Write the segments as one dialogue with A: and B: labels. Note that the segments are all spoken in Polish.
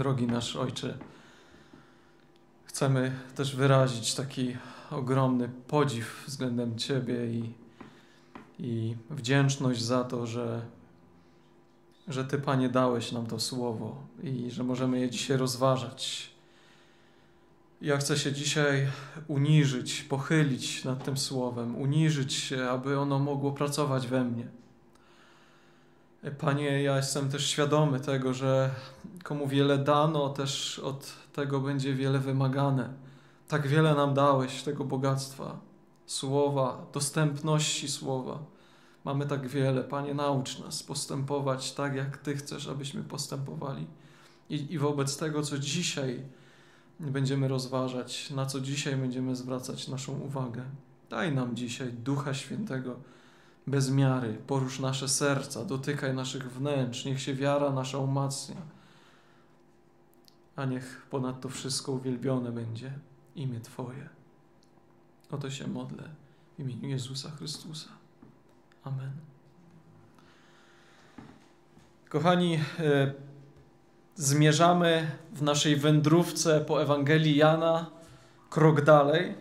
A: Drogi nasz Ojcze, chcemy też wyrazić taki ogromny podziw względem Ciebie i wdzięczność za to, że Ty, Panie, dałeś nam to słowo i że możemy je dzisiaj rozważać. Ja chcę się dzisiaj uniżyć, pochylić nad tym słowem, uniżyć się, aby ono mogło pracować we mnie. Panie, ja jestem też świadomy tego, że komu wiele dano, też od tego będzie wiele wymagane. Tak wiele nam dałeś tego bogactwa, słowa, dostępności słowa. Mamy tak wiele. Panie, naucz nas postępować tak, jak Ty chcesz, abyśmy postępowali. I wobec tego, co dzisiaj będziemy rozważać, na co dzisiaj będziemy zwracać naszą uwagę. Daj nam dzisiaj Ducha Świętego bez miary. Porusz nasze serca, dotykaj naszych wnętrz. Niech się wiara nasza umacnia. A niech ponad to wszystko uwielbione będzie imię Twoje. O to się modlę w imieniu Jezusa Chrystusa. Amen. Kochani, zmierzamy w naszej wędrówce po Ewangelii Jana krok dalej.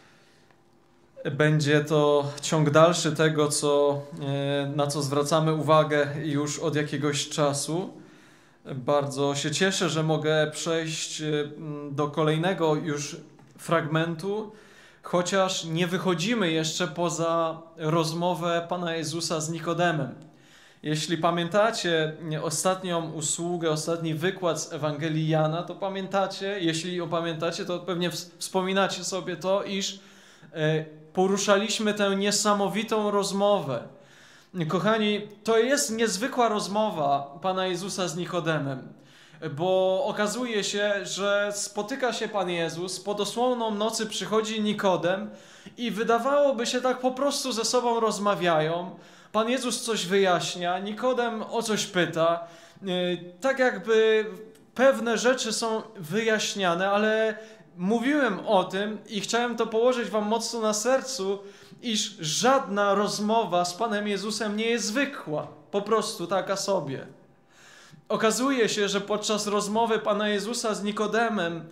A: Będzie to ciąg dalszy tego, na co zwracamy uwagę już od jakiegoś czasu. Bardzo się cieszę, że mogę przejść do kolejnego już fragmentu, chociaż nie wychodzimy jeszcze poza rozmowę Pana Jezusa z Nikodemem. Jeśli pamiętacie ostatnią usługę, ostatni wykład z Ewangelii Jana, to pamiętacie, jeśli opamiętacie, to pewnie wspominacie sobie to, iż poruszaliśmy tę niesamowitą rozmowę. Kochani, to jest niezwykła rozmowa Pana Jezusa z Nikodemem, bo okazuje się, że spotyka się Pan Jezus, pod osłoną nocy przychodzi Nikodem i wydawałoby się tak po prostu ze sobą rozmawiają. Pan Jezus coś wyjaśnia, Nikodem o coś pyta, tak jakby pewne rzeczy są wyjaśniane, ale mówiłem o tym i chciałem to położyć wam mocno na sercu, iż żadna rozmowa z Panem Jezusem nie jest zwykła, po prostu taka sobie. Okazuje się, że podczas rozmowy Pana Jezusa z Nikodemem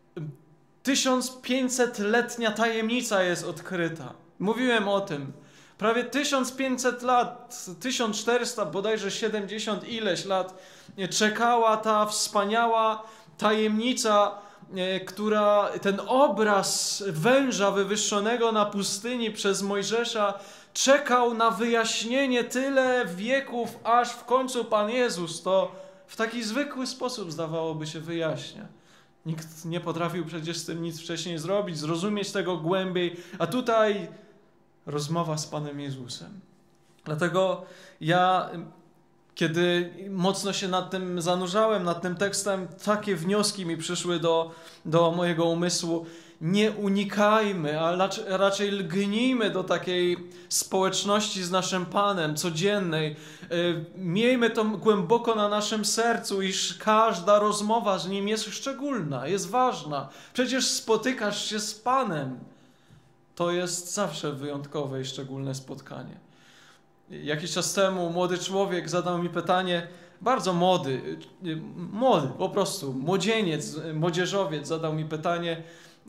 A: 1500-letnia tajemnica jest odkryta. Mówiłem o tym. Prawie 1500 lat, 1400, bodajże 70 ileś lat czekała ta wspaniała tajemnica, ten obraz węża wywyższonego na pustyni przez Mojżesza czekał na wyjaśnienie tyle wieków, aż w końcu Pan Jezus to w taki zwykły sposób, zdawałoby się, wyjaśnia. Nikt nie potrafił przecież z tym nic wcześniej zrobić, zrozumieć tego głębiej, a tutaj rozmowa z Panem Jezusem. Dlatego ja, kiedy mocno się nad tym zanurzałem, nad tym tekstem, takie wnioski mi przyszły do mojego umysłu. Nie unikajmy, a raczej lgnijmy do takiej społeczności z naszym Panem, codziennej. Miejmy to głęboko na naszym sercu, iż każda rozmowa z Nim jest szczególna, jest ważna. Przecież spotykasz się z Panem. To jest zawsze wyjątkowe i szczególne spotkanie. Jakiś czas temu młody człowiek zadał mi pytanie, bardzo młody, po prostu, młodzieniec, młodzieżowiec zadał mi pytanie,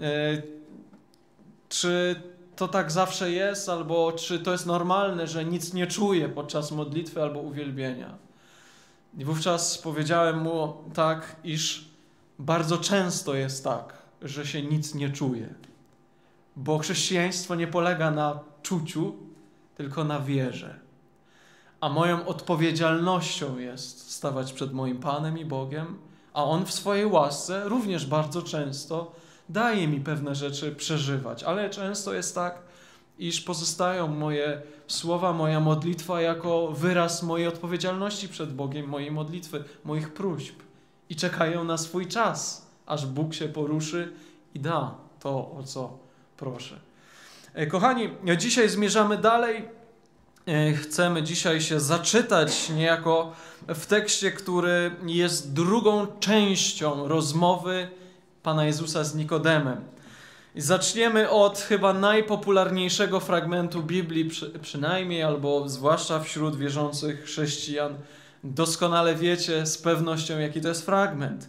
A: czy to tak zawsze jest, albo czy to jest normalne, że nic nie czuję podczas modlitwy albo uwielbienia. I wówczas powiedziałem mu tak, iż bardzo często jest tak, że się nic nie czuje. Bo chrześcijaństwo nie polega na czuciu, tylko na wierze. A moją odpowiedzialnością jest stawać przed moim Panem i Bogiem, a On w swojej łasce również bardzo często daje mi pewne rzeczy przeżywać. Ale często jest tak, iż pozostają moje słowa, moja modlitwa jako wyraz mojej odpowiedzialności przed Bogiem, mojej modlitwy, moich próśb. I czekają na swój czas, aż Bóg się poruszy i da to, o co proszę. Kochani, dzisiaj zmierzamy dalej. Chcemy dzisiaj się zaczytać niejako w tekście, który jest drugą częścią rozmowy Pana Jezusa z Nikodemem. I zaczniemy od chyba najpopularniejszego fragmentu Biblii, przynajmniej albo zwłaszcza wśród wierzących chrześcijan. Doskonale wiecie z pewnością, jaki to jest fragment.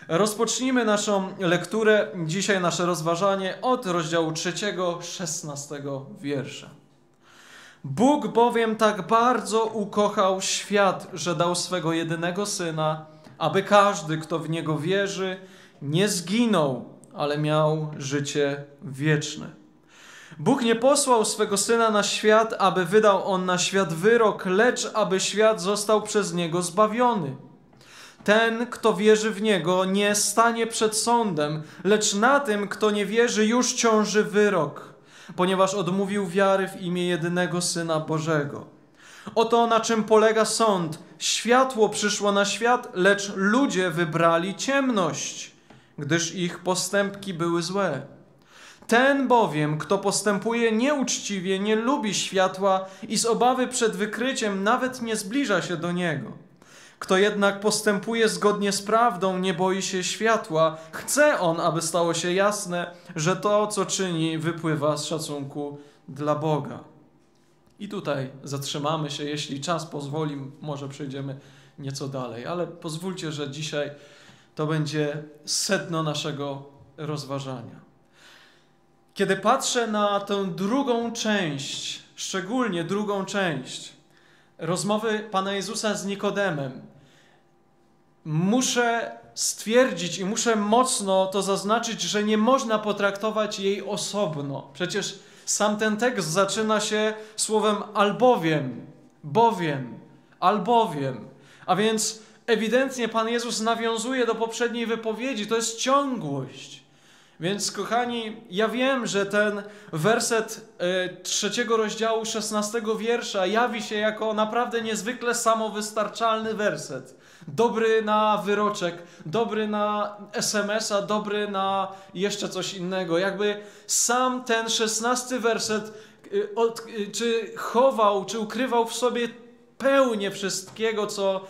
A: Rozpocznijmy naszą lekturę, dzisiaj nasze rozważanie od rozdziału 3, 16 wiersza. Bóg bowiem tak bardzo ukochał świat, że dał swego jedynego Syna, aby każdy, kto w Niego wierzy, nie zginął, ale miał życie wieczne. Bóg nie posłał swego Syna na świat, aby wydał On na świat wyrok, lecz aby świat został przez Niego zbawiony. Ten, kto wierzy w Niego, nie stanie przed sądem, lecz na tym, kto nie wierzy, już ciąży wyrok, ponieważ odmówił wiary w imię jedynego Syna Bożego. Oto na czym polega sąd. Światło przyszło na świat, lecz ludzie wybrali ciemność, gdyż ich postępki były złe. Ten bowiem, kto postępuje nieuczciwie, nie lubi światła i z obawy przed wykryciem nawet nie zbliża się do niego. Kto jednak postępuje zgodnie z prawdą, nie boi się światła, chce on, aby stało się jasne, że to, co czyni, wypływa z szacunku dla Boga. I tutaj zatrzymamy się, jeśli czas pozwoli, może przejdziemy nieco dalej, ale pozwólcie, że dzisiaj to będzie sedno naszego rozważania. Kiedy patrzę na tę drugą część, szczególnie drugą część rozmowy Pana Jezusa z Nikodemem, muszę stwierdzić i muszę mocno to zaznaczyć, że nie można potraktować jej osobno. Przecież sam ten tekst zaczyna się słowem albowiem, bowiem, albowiem. A więc ewidentnie Pan Jezus nawiązuje do poprzedniej wypowiedzi. To jest ciągłość. Więc kochani, ja wiem, że ten werset 3 rozdziału 16 wiersza jawi się jako naprawdę niezwykle samowystarczalny werset. Dobry na wyroczek, dobry na SMS-a, dobry na jeszcze coś innego. Jakby sam ten 16 werset czy chował, czy ukrywał w sobie pełnię wszystkiego,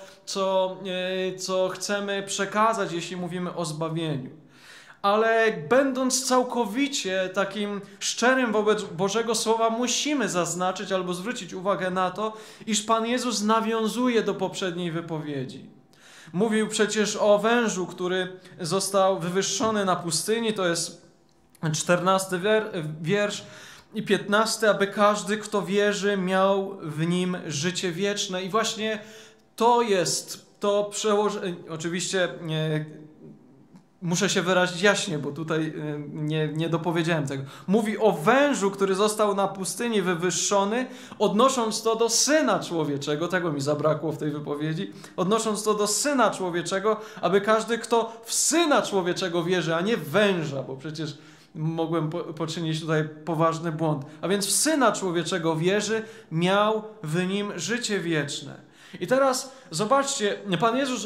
A: co chcemy przekazać, jeśli mówimy o zbawieniu. Ale będąc całkowicie takim szczerym wobec Bożego Słowa, musimy zaznaczyć albo zwrócić uwagę na to, iż Pan Jezus nawiązuje do poprzedniej wypowiedzi. Mówił przecież o wężu, który został wywyższony na pustyni, to jest 14 wiersz i 15, aby każdy, kto wierzy, miał w nim życie wieczne. I właśnie to jest to przełożenie. Oczywiście muszę się wyrazić jaśnie, bo tutaj nie dopowiedziałem tego. Mówi o wężu, który został na pustyni wywyższony, odnosząc to do Syna Człowieczego, tego mi zabrakło w tej wypowiedzi, odnosząc to do Syna Człowieczego, aby każdy, kto w Syna Człowieczego wierzy, a nie w węża, bo przecież mogłem poczynić tutaj poważny błąd. A więc w Syna Człowieczego wierzy, miał w nim życie wieczne. I teraz zobaczcie, Pan Jezus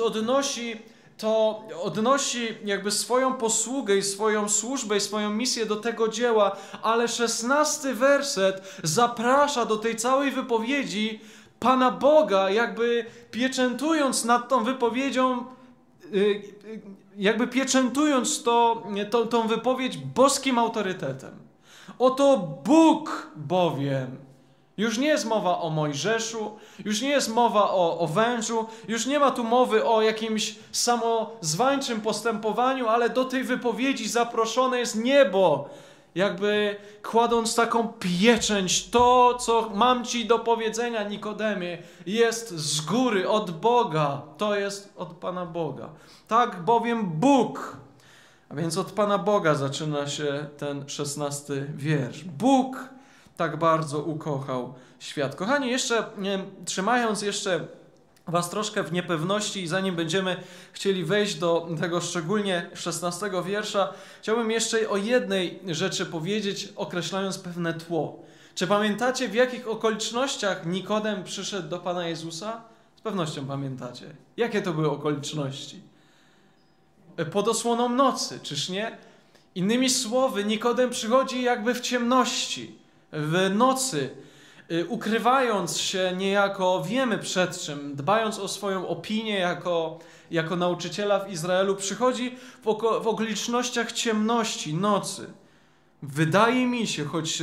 A: odnosi jakby swoją posługę i swoją służbę i swoją misję do tego dzieła, ale 16 werset zaprasza do tej całej wypowiedzi Pana Boga, jakby pieczętując nad tą wypowiedzią, jakby pieczętując tą wypowiedź boskim autorytetem. Oto Bóg bowiem. Już nie jest mowa o Mojżeszu, już nie jest mowa o wężu, już nie ma tu mowy o jakimś samozwańczym postępowaniu, ale do tej wypowiedzi zaproszone jest niebo, jakby kładąc taką pieczęć. To, co mam ci do powiedzenia, Nikodemie, jest z góry, od Boga. To jest od Pana Boga. Tak bowiem Bóg, a więc od Pana Boga zaczyna się ten 16 wiersz. Bóg tak bardzo ukochał świat. Kochani, trzymając jeszcze was troszkę w niepewności i zanim będziemy chcieli wejść do tego szczególnie 16 wiersza, chciałbym jeszcze o jednej rzeczy powiedzieć, określając pewne tło. Czy pamiętacie, w jakich okolicznościach Nikodem przyszedł do Pana Jezusa? Z pewnością pamiętacie. Jakie to były okoliczności? Pod osłoną nocy, czyż nie? Innymi słowy, Nikodem przychodzi jakby w ciemności, w nocy, ukrywając się niejako, wiemy przed czym, dbając o swoją opinię jako nauczyciela w Izraelu, przychodzi w okolicznościach ciemności, nocy. Wydaje mi się, choć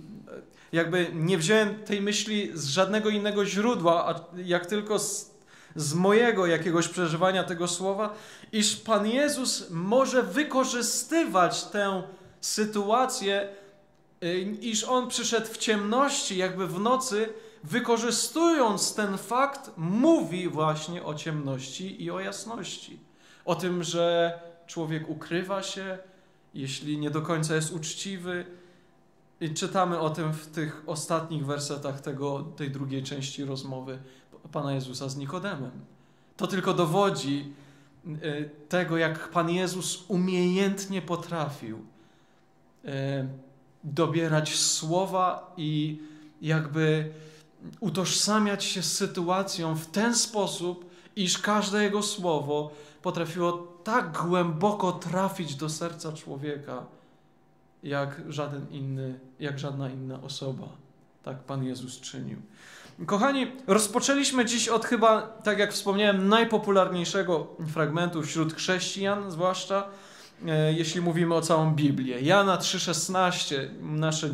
A: jakby nie wziąłem tej myśli z żadnego innego źródła, jak tylko z mojego jakiegoś przeżywania tego słowa, iż Pan Jezus może wykorzystywać tę sytuację, iż On przyszedł w ciemności, jakby w nocy, wykorzystując ten fakt, mówi właśnie o ciemności i o jasności. O tym, że człowiek ukrywa się, jeśli nie do końca jest uczciwy. I czytamy o tym w tych ostatnich wersetach tej drugiej części rozmowy Pana Jezusa z Nikodemem. To tylko dowodzi tego, jak Pan Jezus umiejętnie potrafił dobierać słowa i jakby utożsamiać się z sytuacją w ten sposób, iż każde Jego słowo potrafiło tak głęboko trafić do serca człowieka, jak żadna inna osoba. Tak Pan Jezus czynił. Kochani, rozpoczęliśmy dziś od chyba, tak jak wspomniałem, najpopularniejszego fragmentu wśród chrześcijan, zwłaszcza jeśli mówimy o całą Biblię. Jana 3,16. Nasze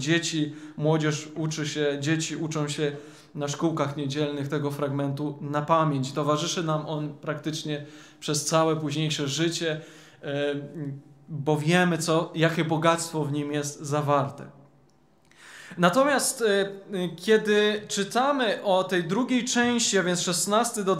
A: dzieci uczą się na szkółkach niedzielnych tego fragmentu na pamięć. Towarzyszy nam on praktycznie przez całe późniejsze życie, bo wiemy, jakie bogactwo w nim jest zawarte. Natomiast kiedy czytamy o tej drugiej części, a więc 16 do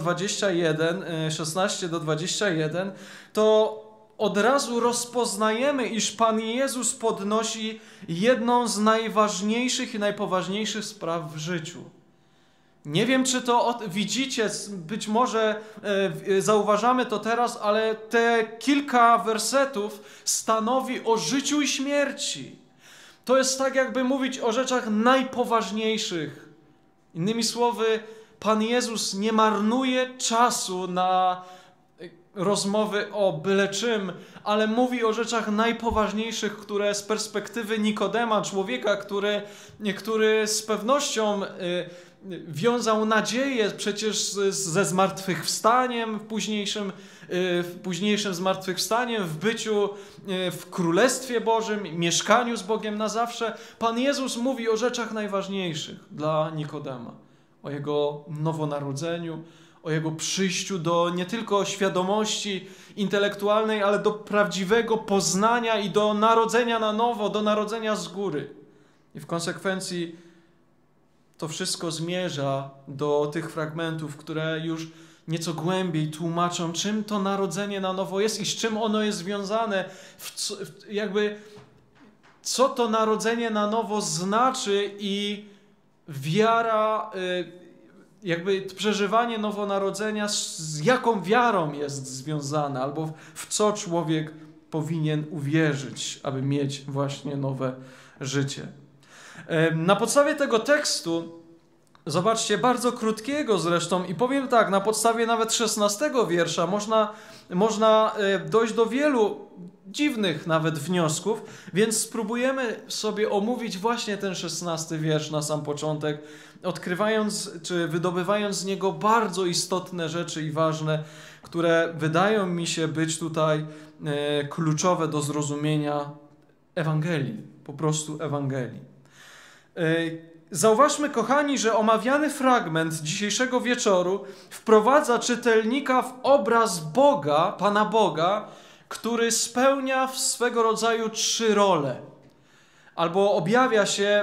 A: 21, to od razu rozpoznajemy, iż Pan Jezus podnosi jedną z najważniejszych i najpoważniejszych spraw w życiu. Nie wiem, czy to widzicie, być może zauważamy to teraz, ale te kilka wersetów stanowi o życiu i śmierci. To jest tak, jakby mówić o rzeczach najpoważniejszych. Innymi słowy, Pan Jezus nie marnuje czasu na rozmowy o byle czym, ale mówi o rzeczach najpoważniejszych, które z perspektywy Nikodema, człowieka, który z pewnością wiązał nadzieję przecież ze zmartwychwstaniem, późniejszym zmartwychwstaniem, w byciu w Królestwie Bożym, mieszkaniu z Bogiem na zawsze. Pan Jezus mówi o rzeczach najważniejszych dla Nikodema. O Jego nowonarodzeniu, o Jego przyjściu do nie tylko świadomości intelektualnej, ale do prawdziwego poznania i do narodzenia na nowo, do narodzenia z góry. I w konsekwencji to wszystko zmierza do tych fragmentów, które już nieco głębiej tłumaczą, czym to narodzenie na nowo jest i z czym ono jest związane, co to narodzenie na nowo znaczy i wiara, przeżywanie nowonarodzenia, z jaką wiarą jest związane, albo w co człowiek powinien uwierzyć, aby mieć właśnie nowe życie. Na podstawie tego tekstu, zobaczcie, bardzo krótkiego zresztą, i powiem tak, na podstawie nawet 16 wiersza można dojść do wielu dziwnych nawet wniosków, więc spróbujemy sobie omówić właśnie ten 16 wiersz na sam początek, odkrywając czy wydobywając z niego bardzo istotne rzeczy i ważne, które wydają mi się być tutaj kluczowe do zrozumienia Ewangelii, po prostu Ewangelii. Zauważmy, kochani, że omawiany fragment dzisiejszego wieczoru wprowadza czytelnika w obraz Boga, Pana Boga, który spełnia swego rodzaju 3 role. Albo objawia się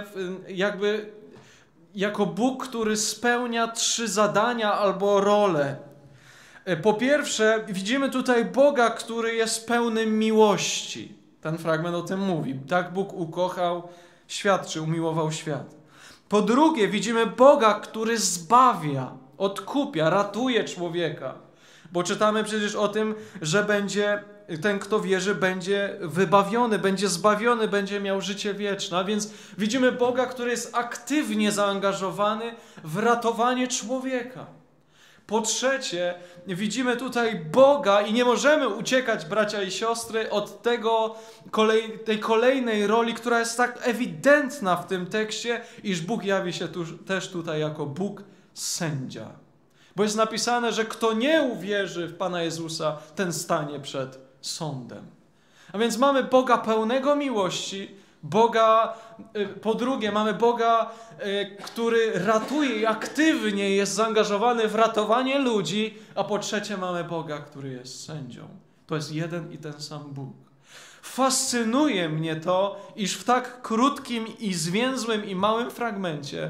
A: jako Bóg, który spełnia 3 zadania albo role. Po pierwsze, widzimy tutaj Boga, który jest pełny miłości. Ten fragment o tym mówi. Tak Bóg ukochał świat, czy umiłował świat. Po drugie, widzimy Boga, który zbawia, odkupia, ratuje człowieka. Bo czytamy przecież o tym, że ten, kto wierzy, będzie wybawiony, będzie zbawiony, będzie miał życie wieczne. A więc widzimy Boga, który jest aktywnie zaangażowany w ratowanie człowieka. Po trzecie, widzimy tutaj Boga i nie możemy uciekać, bracia i siostry, od tej kolejnej roli, która jest tak ewidentna w tym tekście, iż Bóg jawi się też tutaj jako Bóg sędzia. Bo jest napisane, że kto nie uwierzy w Pana Jezusa, ten stanie przed sądem. A więc mamy Boga pełnego miłości, Po drugie, mamy Boga, który ratuje i aktywnie jest zaangażowany w ratowanie ludzi, a po trzecie mamy Boga, który jest sędzią. To jest jeden i ten sam Bóg. Fascynuje mnie to, iż w tak krótkim i zwięzłym i małym fragmencie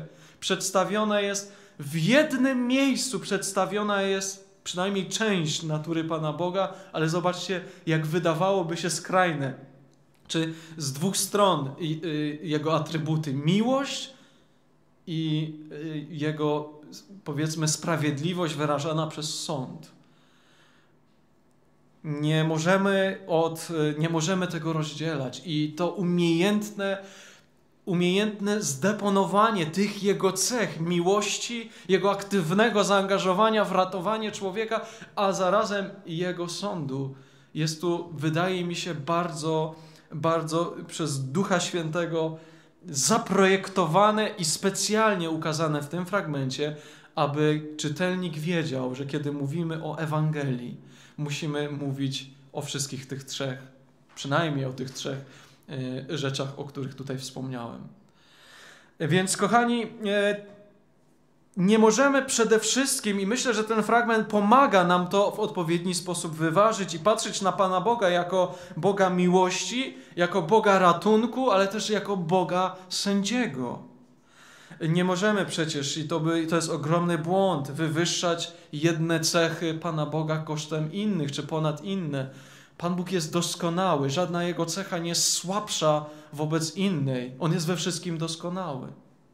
A: w jednym miejscu przedstawiona jest przynajmniej część natury Pana Boga, ale zobaczcie, jak wydawałoby się skrajne. Czy z dwóch stron jego atrybuty, miłość i jego, powiedzmy, sprawiedliwość wyrażana przez sąd. Nie możemy tego rozdzielać i to umiejętne zdeponowanie tych jego cech, miłości, jego aktywnego zaangażowania w ratowanie człowieka, a zarazem jego sądu jest tu, wydaje mi się, bardzo, bardzo przez Ducha Świętego zaprojektowane i specjalnie ukazane w tym fragmencie, aby czytelnik wiedział, że kiedy mówimy o Ewangelii, musimy mówić o wszystkich tych trzech, przynajmniej o tych trzech rzeczach, o których tutaj wspomniałem. Więc, kochani, nie możemy przede wszystkim, i myślę, że ten fragment pomaga nam to w odpowiedni sposób wyważyć i patrzeć na Pana Boga jako Boga miłości, jako Boga ratunku, ale też jako Boga sędziego. Nie możemy przecież, i to jest ogromny błąd, wywyższać jedne cechy Pana Boga kosztem innych, czy ponad inne. Pan Bóg jest doskonały, żadna Jego cecha nie jest słabsza wobec innej. On jest we wszystkim doskonały.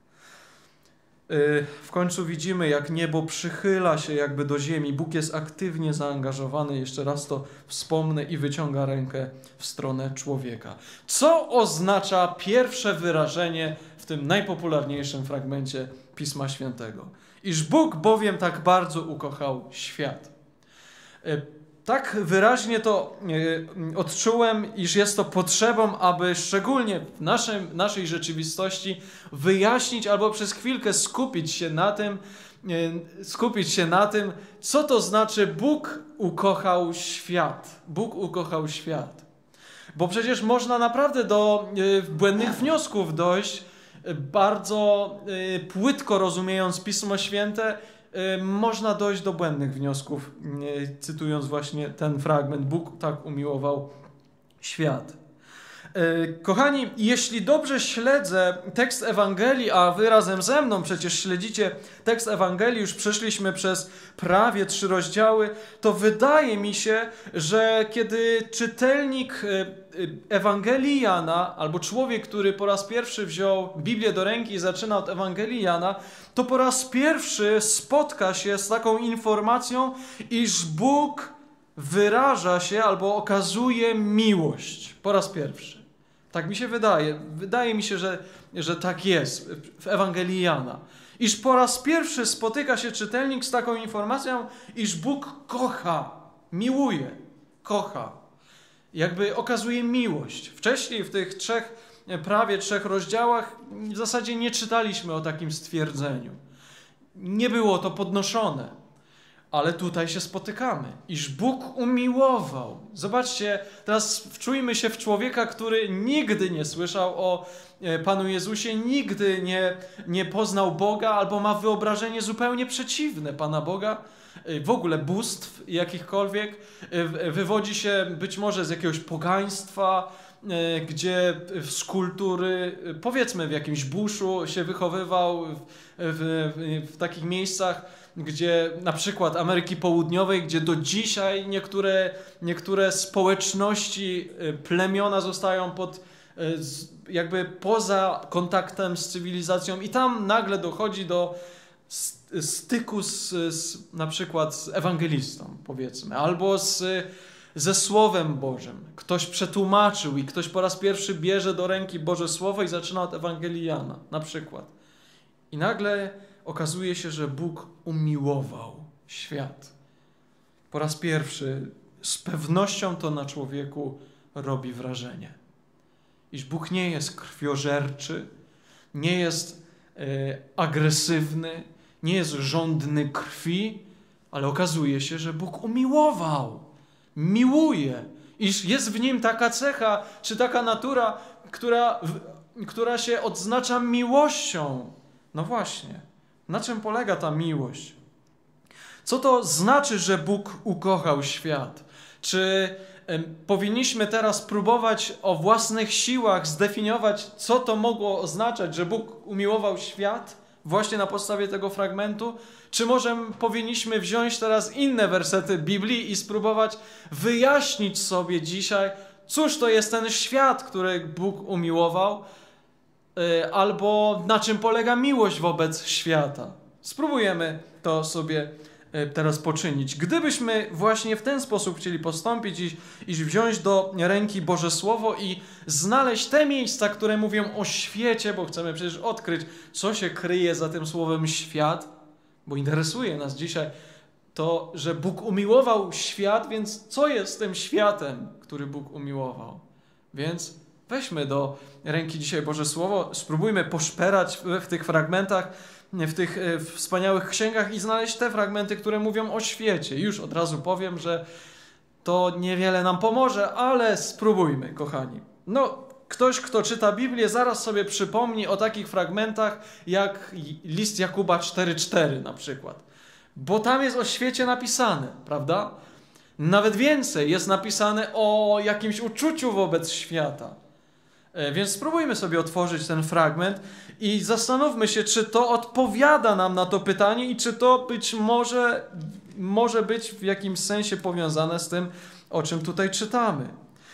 A: W końcu widzimy, jak niebo przychyla się jakby do ziemi. Bóg jest aktywnie zaangażowany, jeszcze raz to wspomnę, i wyciąga rękę w stronę człowieka. Co oznacza pierwsze wyrażenie w tym najpopularniejszym fragmencie Pisma Świętego? Iż Bóg bowiem tak bardzo ukochał świat. Tak wyraźnie to odczułem, iż jest to potrzebą, aby szczególnie w naszej rzeczywistości wyjaśnić albo przez chwilkę skupić się na tym, co to znaczy Bóg ukochał świat. Bóg ukochał świat. Bo przecież można naprawdę do błędnych wniosków dojść, bardzo płytko rozumiejąc Pismo Święte, można dojść do błędnych wniosków, cytując właśnie ten fragment. Bóg tak umiłował świat. Kochani, jeśli dobrze śledzę tekst Ewangelii, a wy razem ze mną przecież śledzicie tekst Ewangelii, już przeszliśmy przez prawie 3 rozdziały, to wydaje mi się, że kiedy czytelnik Ewangelii Jana, albo człowiek, który po raz pierwszy wziął Biblię do ręki i zaczyna od Ewangelii Jana, to po raz pierwszy spotka się z taką informacją, iż Bóg wyraża się albo okazuje miłość. Po raz pierwszy. Tak mi się wydaje. Wydaje mi się, że tak jest w Ewangelii Jana. Iż po raz pierwszy spotyka się czytelnik z taką informacją, iż Bóg kocha, miłuje, kocha. Jakby okazuje miłość. Wcześniej w tych prawie 3 rozdziałach w zasadzie nie czytaliśmy o takim stwierdzeniu. Nie było to podnoszone. Ale tutaj się spotykamy, iż Bóg umiłował. Zobaczcie, teraz wczujmy się w człowieka, który nigdy nie słyszał o Panu Jezusie, nigdy nie poznał Boga, albo ma wyobrażenie zupełnie przeciwne Pana Boga, w ogóle bóstw jakichkolwiek, wywodzi się być może z jakiegoś pogaństwa, gdzie z kultury, powiedzmy w jakimś buszu się wychowywał, w takich miejscach, gdzie na przykład Ameryki Południowej, gdzie do dzisiaj niektóre społeczności, plemiona zostają jakby poza kontaktem z cywilizacją i tam nagle dochodzi do styku na przykład z ewangelistą, powiedzmy, albo ze Słowem Bożym. Ktoś przetłumaczył i ktoś po raz pierwszy bierze do ręki Boże Słowo i zaczyna od Ewangelii Jana, na przykład. I nagle okazuje się, że Bóg umiłował świat. Po raz pierwszy z pewnością to na człowieku robi wrażenie. Iż Bóg nie jest krwiożerczy, nie jest agresywny, nie jest żądny krwi, ale okazuje się, że Bóg umiłował, miłuje. Iż jest w nim taka cecha, czy taka natura, która która się odznacza miłością. No właśnie, na czym polega ta miłość? Co to znaczy, że Bóg ukochał świat? Czy powinniśmy teraz próbować o własnych siłach zdefiniować, co to mogło oznaczać, że Bóg umiłował świat właśnie na podstawie tego fragmentu? Czy może powinniśmy wziąć teraz inne wersety Biblii i spróbować wyjaśnić sobie dzisiaj, cóż to jest ten świat, który Bóg umiłował, albo na czym polega miłość wobec świata? Spróbujemy to sobie teraz poczynić. Gdybyśmy właśnie w ten sposób chcieli postąpić i wziąć do ręki Boże Słowo i znaleźć te miejsca, które mówią o świecie, bo chcemy przecież odkryć, co się kryje za tym słowem świat, bo interesuje nas dzisiaj to, że Bóg umiłował świat, więc co jest tym światem, który Bóg umiłował? Więc weźmy do ręki dzisiaj Boże Słowo, spróbujmy poszperać w tych fragmentach, w tych wspaniałych księgach i znaleźć te fragmenty, które mówią o świecie. Już od razu powiem, że to niewiele nam pomoże, ale spróbujmy, kochani. No, ktoś, kto czyta Biblię, zaraz sobie przypomni o takich fragmentach jak list Jakuba 4:4 na przykład. Bo tam jest o świecie napisane, prawda? Nawet więcej, jest napisane o jakimś uczuciu wobec świata. Więc spróbujmy sobie otworzyć ten fragment i zastanówmy się, czy to odpowiada nam na to pytanie i czy to być może być w jakimś sensie powiązane z tym, o czym tutaj czytamy.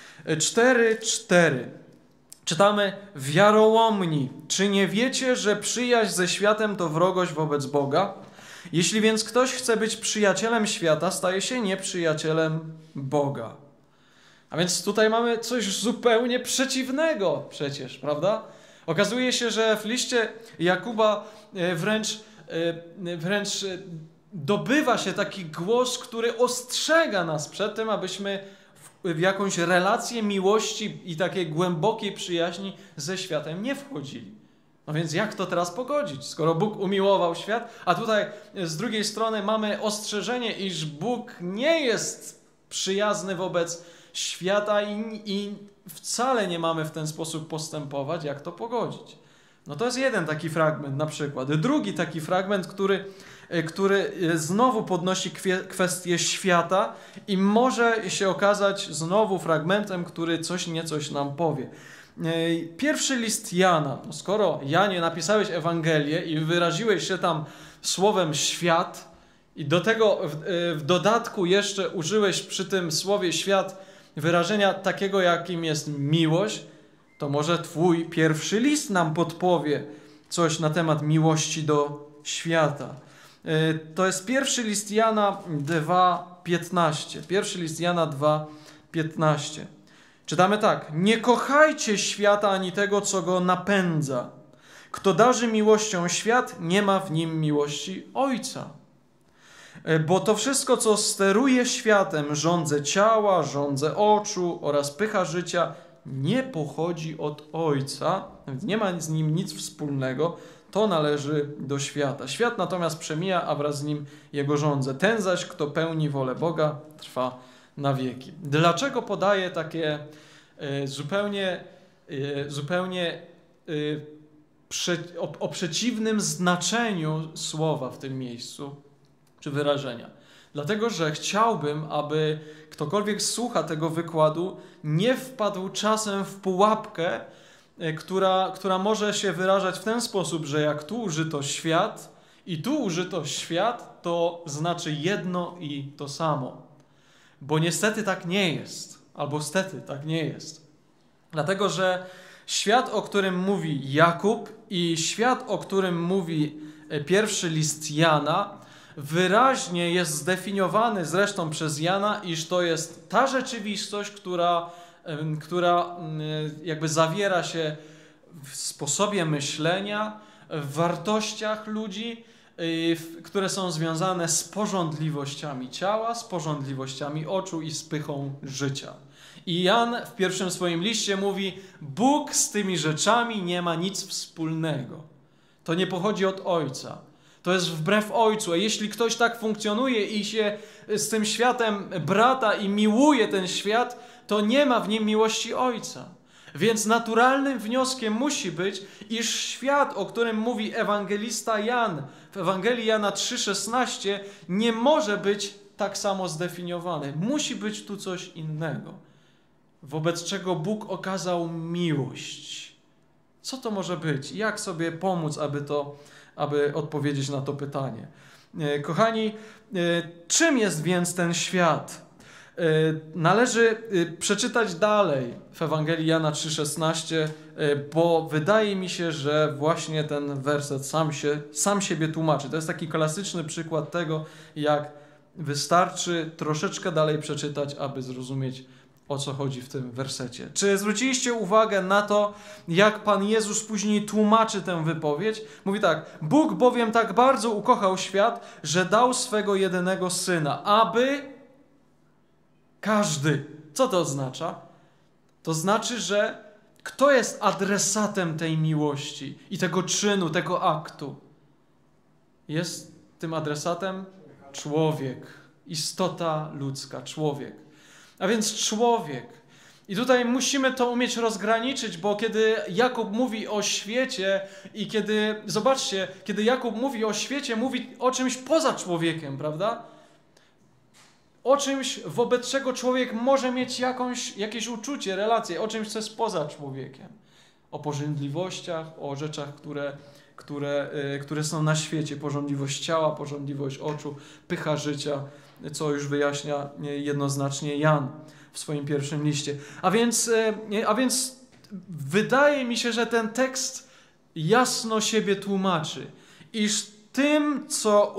A: 4:4. Czytamy: wiarołomni, czy nie wiecie, że przyjaźń ze światem to wrogość wobec Boga? Jeśli więc ktoś chce być przyjacielem świata, staje się nieprzyjacielem Boga. A więc tutaj mamy coś zupełnie przeciwnego przecież, prawda? Okazuje się, że w liście Jakuba wręcz dobywa się taki głos, który ostrzega nas przed tym, abyśmy w jakąś relację miłości i takiej głębokiej przyjaźni ze światem nie wchodzili. No więc jak to teraz pogodzić, skoro Bóg umiłował świat, a tutaj z drugiej strony mamy ostrzeżenie, iż Bóg nie jest przyjazny wobec świata i wcale nie mamy w ten sposób postępować, jak to pogodzić. No to jest jeden taki fragment na przykład. Drugi taki fragment, który znowu podnosi kwestię świata i może się okazać znowu fragmentem, który coś niecoś nam powie. Pierwszy list Jana. No skoro, Janie, napisałeś Ewangelię i wyraziłeś się tam słowem świat i do tego w dodatku jeszcze użyłeś przy tym słowie świat wyrażenia takiego, jakim jest miłość, to może twój pierwszy list nam podpowie coś na temat miłości do świata. To jest pierwszy list Jana 2:15. Pierwszy list Jana 2:15. Czytamy tak: nie kochajcie świata ani tego, co go napędza. Kto darzy miłością świat, nie ma w nim miłości Ojca. Bo to wszystko, co steruje światem, żądze ciała, żądze oczu oraz pycha życia, nie pochodzi od Ojca, nie ma z nim nic wspólnego, to należy do świata. Świat natomiast przemija, a wraz z nim jego żądze. Ten zaś, kto pełni wolę Boga, trwa na wieki. Dlaczego podaję takie zupełnie o przeciwnym znaczeniu słowa w tym miejscu, czy wyrażenia? Dlatego, że chciałbym, aby ktokolwiek słucha tego wykładu, nie wpadł czasem w pułapkę, która może się wyrażać w ten sposób, że jak tu użyto świat i tu użyto świat, to znaczy jedno i to samo. Bo niestety tak nie jest, albo stety tak nie jest. Dlatego, że świat, o którym mówi Jakub i świat, o którym mówi pierwszy list Jana, wyraźnie jest zdefiniowany zresztą przez Jana, iż to jest ta rzeczywistość, która jakby zawiera się w sposobie myślenia, w wartościach ludzi, które są związane z pożądliwościami ciała, z pożądliwościami oczu i z pychą życia. I Jan w pierwszym swoim liście mówi: Bóg z tymi rzeczami nie ma nic wspólnego. To nie pochodzi od Ojca. To jest wbrew Ojcu. A jeśli ktoś tak funkcjonuje i się z tym światem brata i miłuje ten świat, to nie ma w nim miłości Ojca. Więc naturalnym wnioskiem musi być, iż świat, o którym mówi ewangelista Jan w Ewangelii Jana 3,16, nie może być tak samo zdefiniowany. Musi być tu coś innego, wobec czego Bóg okazał miłość. Co to może być? Jak sobie pomóc, aby odpowiedzieć na to pytanie? Kochani, czym jest więc ten świat? Należy przeczytać dalej w Ewangelii Jana 3,16, bo wydaje mi się, że właśnie ten werset sam siebie tłumaczy. To jest taki klasyczny przykład tego, jak wystarczy troszeczkę dalej przeczytać, aby zrozumieć, o co chodzi w tym wersecie. Czy zwróciliście uwagę na to, jak Pan Jezus później tłumaczy tę wypowiedź? Mówi tak: Bóg bowiem tak bardzo ukochał świat, że dał swego jedynego Syna, aby każdy. Co to oznacza? To znaczy, że kto jest adresatem tej miłości i tego czynu, tego aktu? Jest tym adresatem człowiek, istota ludzka, człowiek. A więc człowiek. I tutaj musimy to umieć rozgraniczyć, bo kiedy Jakub mówi o świecie i zobaczcie, kiedy Jakub mówi o świecie, mówi o czymś poza człowiekiem, prawda? O czymś, wobec czego człowiek może mieć jakieś uczucie, relacje, o czymś, co jest poza człowiekiem. O pożądliwościach, o rzeczach, które są na świecie. Pożądliwość ciała, pożądliwość oczu, pycha życia, co już wyjaśnia jednoznacznie Jan w swoim pierwszym liście. A więc wydaje mi się, że ten tekst jasno siebie tłumaczy, iż tym, co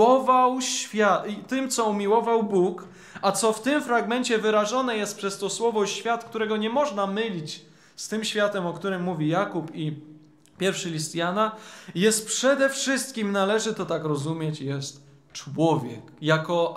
A: umiłował Bóg, a co w tym fragmencie wyrażone jest przez to słowo świat, którego nie można mylić z tym światem, o którym mówi Jakub i pierwszy list Jana, jest przede wszystkim, należy to tak rozumieć, jest człowiek, jako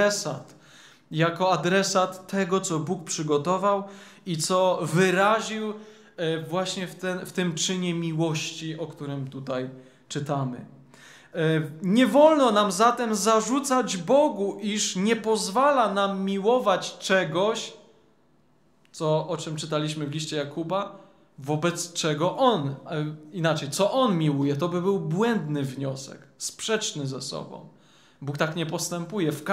A: adresat tego, co Bóg przygotował i co wyraził właśnie w tym czynie miłości, o którym tutaj czytamy. Nie wolno nam zatem zarzucać Bogu, iż nie pozwala nam miłować czegoś, o czym czytaliśmy w liście Jakuba, wobec czego co On miłuje. To by był błędny wniosek, sprzeczny ze sobą. Bóg tak nie postępuje. W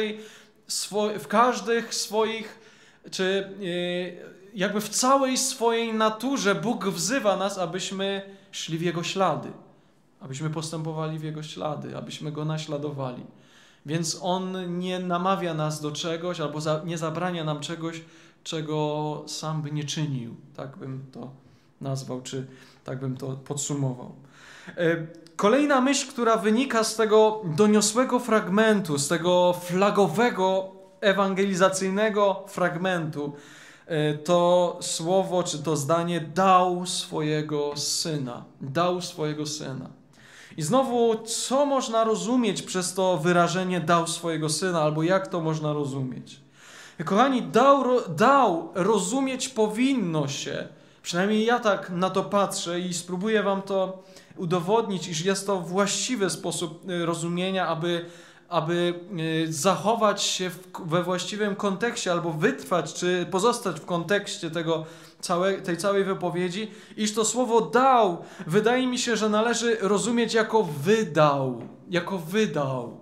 A: każdych swoich, czy jakby w całej swojej naturze Bóg wzywa nas, abyśmy szli w Jego ślady. Abyśmy postępowali w Jego ślady, abyśmy Go naśladowali. Więc On nie namawia nas do czegoś, albo nie zabrania nam czegoś, czego sam by nie czynił. Tak bym to nazwał, czy tak bym to podsumował. Kolejna myśl, która wynika z tego doniosłego fragmentu, z tego flagowego, ewangelizacyjnego fragmentu, to słowo, czy to zdanie dał swojego Syna. Dał swojego Syna. I znowu, co można rozumieć przez to wyrażenie dał swojego Syna, albo jak to można rozumieć? Kochani, dał rozumieć powinno się, przynajmniej ja tak na to patrzę i spróbuję wam to udowodnić, iż jest to właściwy sposób rozumienia, aby zachować się we właściwym kontekście, albo wytrwać, czy pozostać w kontekście tej całej wypowiedzi, iż to słowo dał, wydaje mi się, że należy rozumieć jako wydał. Jako wydał.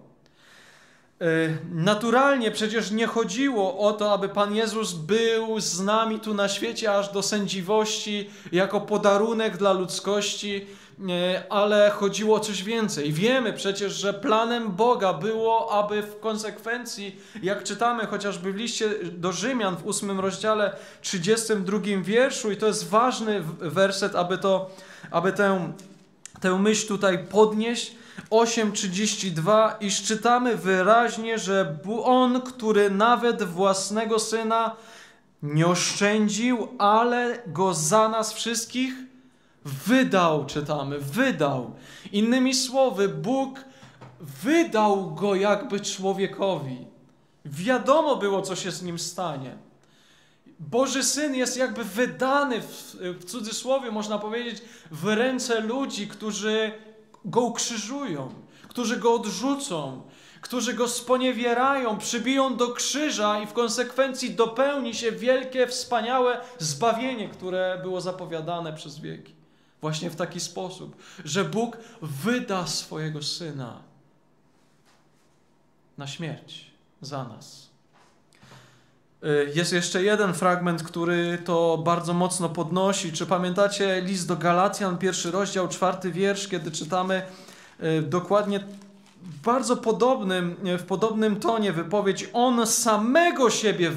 A: Naturalnie przecież nie chodziło o to, aby Pan Jezus był z nami tu na świecie aż do sędziwości jako podarunek dla ludzkości, ale chodziło o coś więcej. Wiemy przecież, że planem Boga było, aby w konsekwencji, jak czytamy chociażby w liście do Rzymian w 8 rozdziale 32 wierszu, i to jest ważny werset, aby tę myśl tutaj podnieść, 8:32, iż czytamy wyraźnie, że On, który nawet własnego Syna nie oszczędził, ale Go za nas wszystkich wydał, czytamy, wydał. Innymi słowy, Bóg wydał Go jakby człowiekowi. Wiadomo było, co się z Nim stanie. Boży Syn jest jakby wydany, w cudzysłowie można powiedzieć, w ręce ludzi, którzy Go ukrzyżują, którzy Go odrzucą, którzy Go sponiewierają, przybiją do krzyża i w konsekwencji dopełni się wielkie, wspaniałe zbawienie, które było zapowiadane przez wieki. Właśnie w taki sposób, że Bóg wyda swojego Syna na śmierć za nas. Jest jeszcze jeden fragment, który to bardzo mocno podnosi. Czy pamiętacie list do Galacjan, 1 rozdział, 4 wiersz, kiedy czytamy dokładnie bardzo w podobnym tonie wypowiedź: On samego siebie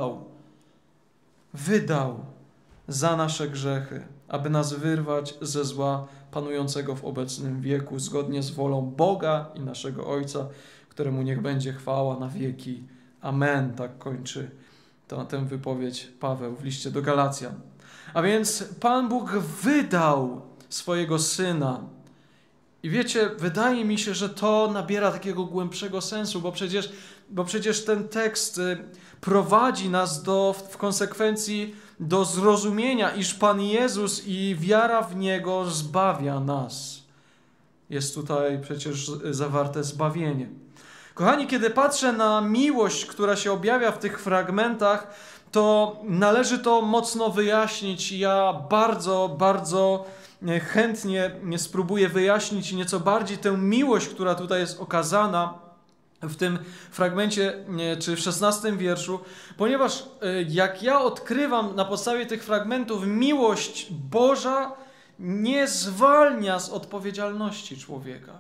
A: wydał za nasze grzechy, aby nas wyrwać ze zła panującego w obecnym wieku, zgodnie z wolą Boga i naszego Ojca, któremu niech będzie chwała na wieki. Amen. Tak kończy tę wypowiedź Paweł w liście do Galacjan. A więc Pan Bóg wydał swojego Syna. I wiecie, wydaje mi się, że to nabiera takiego głębszego sensu, bo przecież ten tekst prowadzi nas w konsekwencji do zrozumienia, iż Pan Jezus i wiara w Niego zbawia nas. Jest tutaj przecież zawarte zbawienie. Kochani, kiedy patrzę na miłość, która się objawia w tych fragmentach, to należy to mocno wyjaśnić. Ja bardzo chętnie spróbuję wyjaśnić nieco bardziej tę miłość, która tutaj jest okazana w tym fragmencie, czy w 16 wierszu, ponieważ jak ja odkrywam na podstawie tych fragmentów, miłość Boża nie zwalnia z odpowiedzialności człowieka.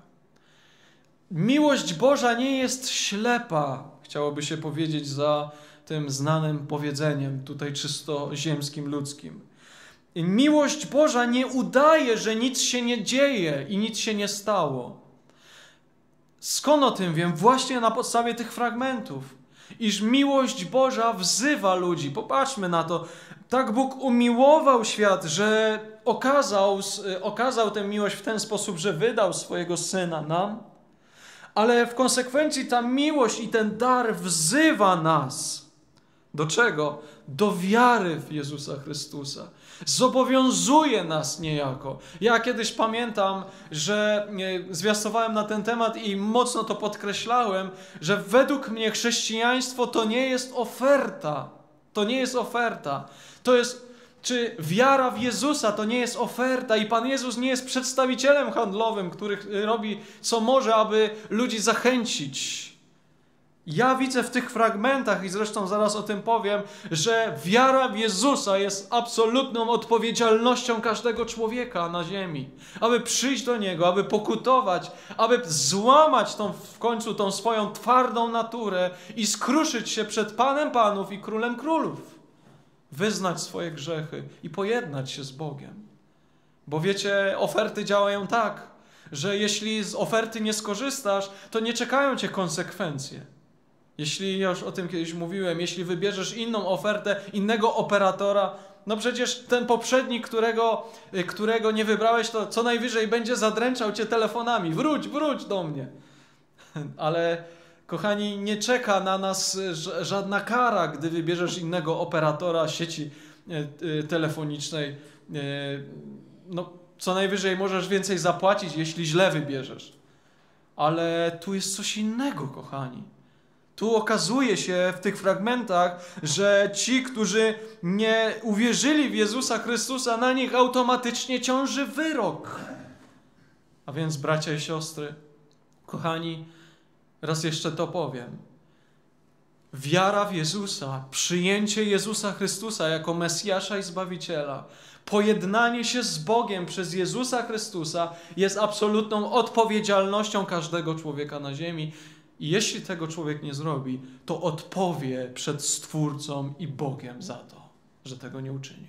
A: Miłość Boża nie jest ślepa, chciałoby się powiedzieć za tym znanym powiedzeniem tutaj czysto ziemskim, ludzkim. Miłość Boża nie udaje, że nic się nie dzieje i nic się nie stało. Skąd o tym wiem? Właśnie na podstawie tych fragmentów. Iż miłość Boża wzywa ludzi. Popatrzmy na to. Tak Bóg umiłował świat, że okazał tę miłość w ten sposób, że wydał swojego Syna nam. Ale w konsekwencji ta miłość i ten dar wzywa nas. Do czego? Do wiary w Jezusa Chrystusa. Zobowiązuje nas niejako. Ja kiedyś pamiętam, że zwiastowałem na ten temat i mocno to podkreślałem, że według mnie chrześcijaństwo to nie jest oferta. To nie jest oferta. To jest, czy wiara w Jezusa to nie jest oferta i Pan Jezus nie jest przedstawicielem handlowym, który robi co może, aby ludzi zachęcić. Ja widzę w tych fragmentach, i zresztą zaraz o tym powiem, że wiara w Jezusa jest absolutną odpowiedzialnością każdego człowieka na ziemi. Aby przyjść do Niego, aby pokutować, aby złamać w końcu tą swoją twardą naturę i skruszyć się przed Panem Panów i Królem Królów. Wyznać swoje grzechy i pojednać się z Bogiem. Bo wiecie, oferty działają tak, że jeśli z oferty nie skorzystasz, to nie czekają cię konsekwencje. Jeśli, ja już o tym kiedyś mówiłem, jeśli wybierzesz inną ofertę, innego operatora, no przecież ten poprzedni, którego nie wybrałeś, to co najwyżej będzie zadręczał cię telefonami. Wróć do mnie. Ale kochani, nie czeka na nas żadna kara, gdy wybierzesz innego operatora sieci telefonicznej. No, co najwyżej możesz więcej zapłacić, jeśli źle wybierzesz. Ale tu jest coś innego, kochani. Tu okazuje się w tych fragmentach, że ci, którzy nie uwierzyli w Jezusa Chrystusa, na nich automatycznie ciąży wyrok. A więc, bracia i siostry, kochani, raz jeszcze to powiem. Wiara w Jezusa, przyjęcie Jezusa Chrystusa jako Mesjasza i Zbawiciela, pojednanie się z Bogiem przez Jezusa Chrystusa jest absolutną odpowiedzialnością każdego człowieka na ziemi. I jeśli tego człowiek nie zrobi, to odpowie przed Stwórcą i Bogiem za to, że tego nie uczynił.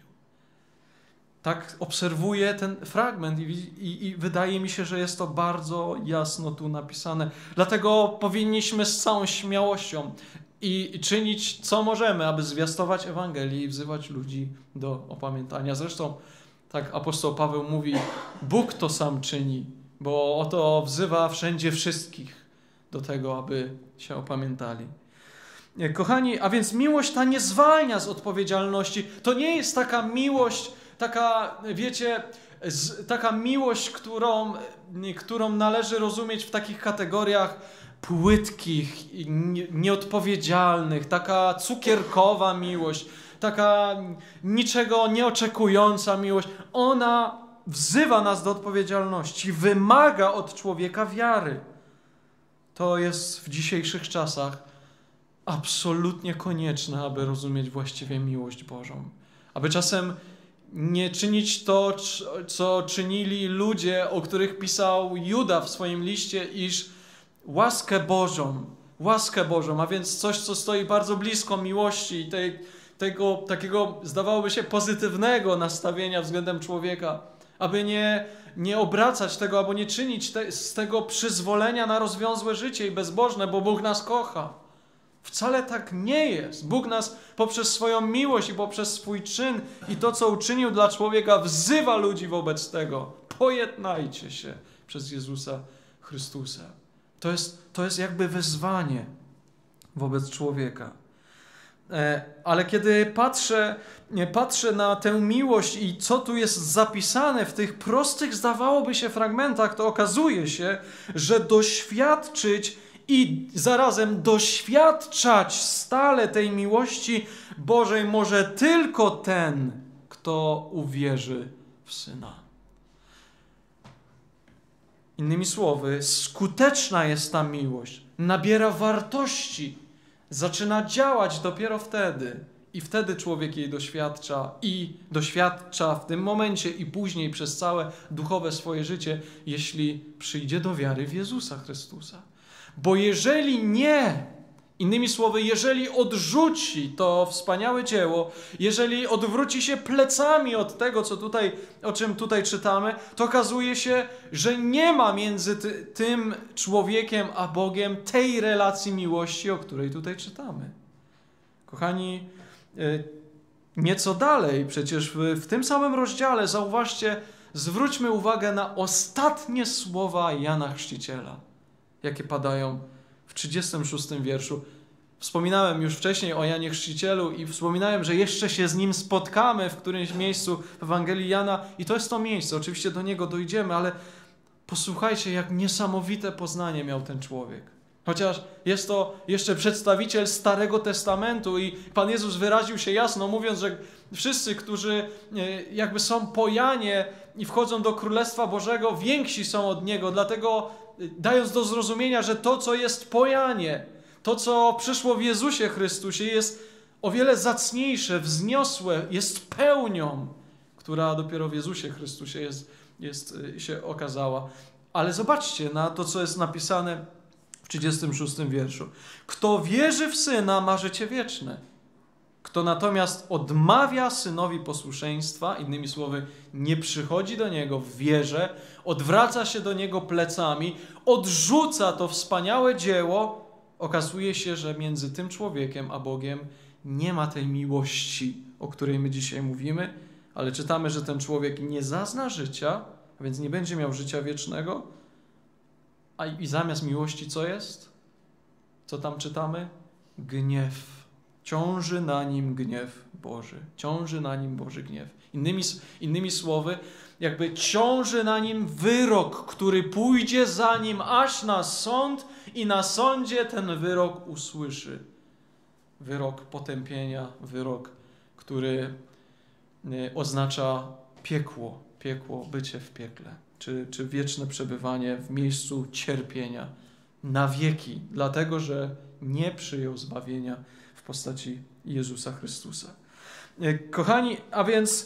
A: Tak obserwuję ten fragment i wydaje mi się, że jest to bardzo jasno tu napisane. Dlatego powinniśmy z całą śmiałością i czynić, co możemy, aby zwiastować Ewangelię i wzywać ludzi do opamiętania. Zresztą, tak apostoł Paweł mówi, Bóg to sam czyni, bo oto wzywa wszędzie wszystkich do tego, aby się opamiętali. Kochani, a więc miłość ta nie zwalnia z odpowiedzialności. To nie jest taka miłość, taka, wiecie, taka miłość, którą należy rozumieć w takich kategoriach, płytkich, nieodpowiedzialnych, taka cukierkowa miłość, taka niczego nieoczekująca miłość. Ona wzywa nas do odpowiedzialności, wymaga od człowieka wiary. To jest w dzisiejszych czasach absolutnie konieczne, aby rozumieć właściwie miłość Bożą. Aby czasem nie czynić to, co czynili ludzie, o których pisał Juda w swoim liście, iż łaskę Bożą, a więc coś, co stoi bardzo blisko miłości i tego takiego, zdawałoby się, pozytywnego nastawienia względem człowieka, aby nie obracać tego, albo nie czynić z tego przyzwolenia na rozwiązłe życie i bezbożne, bo Bóg nas kocha. Wcale tak nie jest. Bóg nas poprzez swoją miłość i poprzez swój czyn i to, co uczynił dla człowieka, wzywa ludzi wobec tego. Pojednajcie się przez Jezusa Chrystusa. To jest jakby wezwanie wobec człowieka. Ale kiedy patrzę na tę miłość i co tu jest zapisane w tych prostych, zdawałoby się, fragmentach, to okazuje się, że doświadczyć i zarazem doświadczać stale tej miłości Bożej może tylko ten, kto uwierzy w Syna. Innymi słowy, skuteczna jest ta miłość, nabiera wartości, zaczyna działać dopiero wtedy. I wtedy człowiek jej doświadcza w tym momencie i później przez całe duchowe swoje życie, jeśli przyjdzie do wiary w Jezusa Chrystusa. Bo jeżeli nie, innymi słowy, jeżeli odrzuci to wspaniałe dzieło, jeżeli odwróci się plecami od tego, o czym tutaj czytamy, to okazuje się, że nie ma między tym człowiekiem a Bogiem tej relacji miłości, o której tutaj czytamy. Kochani, nieco dalej, przecież w tym samym rozdziale, zauważcie, zwróćmy uwagę na ostatnie słowa Jana Chrzciciela, jakie padają w 36 wierszu. Wspominałem już wcześniej o Janie Chrzcicielu i wspominałem, że jeszcze się z nim spotkamy w którymś miejscu w Ewangelii Jana i to jest to miejsce. Oczywiście do niego dojdziemy, ale posłuchajcie, jak niesamowite poznanie miał ten człowiek. Chociaż jest to jeszcze przedstawiciel Starego Testamentu i Pan Jezus wyraził się jasno, mówiąc, że wszyscy, którzy jakby są po Janie i wchodzą do Królestwa Bożego, więksi są od Niego, dlatego dając do zrozumienia, że to, co jest po Janie, to, co przyszło w Jezusie Chrystusie, jest o wiele zacniejsze, wzniosłe, jest pełnią, która dopiero w Jezusie Chrystusie się okazała. Ale zobaczcie na to, co jest napisane w 36 wierszu. Kto wierzy w Syna, ma życie wieczne. Kto natomiast odmawia Synowi posłuszeństwa, innymi słowy, nie przychodzi do Niego w wierze, odwraca się do Niego plecami, odrzuca to wspaniałe dzieło, okazuje się, że między tym człowiekiem a Bogiem nie ma tej miłości, o której my dzisiaj mówimy, ale czytamy, że ten człowiek nie zazna życia, a więc nie będzie miał życia wiecznego, i zamiast miłości co jest? Co tam czytamy? Gniew. Ciąży na nim gniew Boży. Ciąży na nim Boży gniew. Innymi słowy, jakby ciąży na nim wyrok, który pójdzie za nim aż na sąd i na sądzie ten wyrok usłyszy. Wyrok potępienia, wyrok, który oznacza piekło, bycie w piekle, czy wieczne przebywanie w miejscu cierpienia na wieki, dlatego że nie przyjął zbawienia w postaci Jezusa Chrystusa. Kochani, a więc